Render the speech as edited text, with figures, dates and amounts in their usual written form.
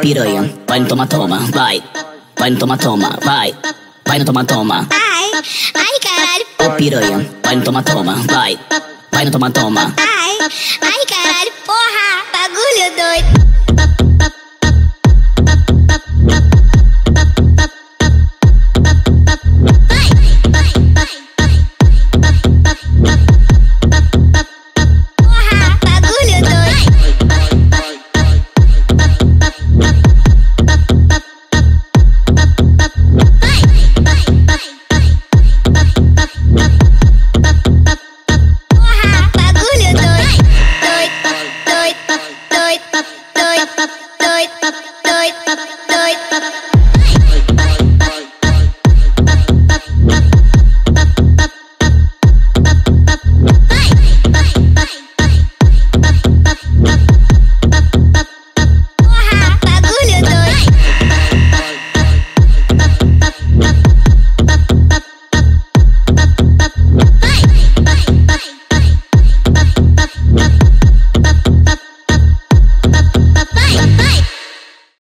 piranha, vai no toma toma, vai. Vai no toma toma, vai. Vai no toma toma. Ai, ai caralho. Ô piranha, vai no toma toma, vai. Vai no toma toma. Ai, ai caralho, porra, bagulho doido.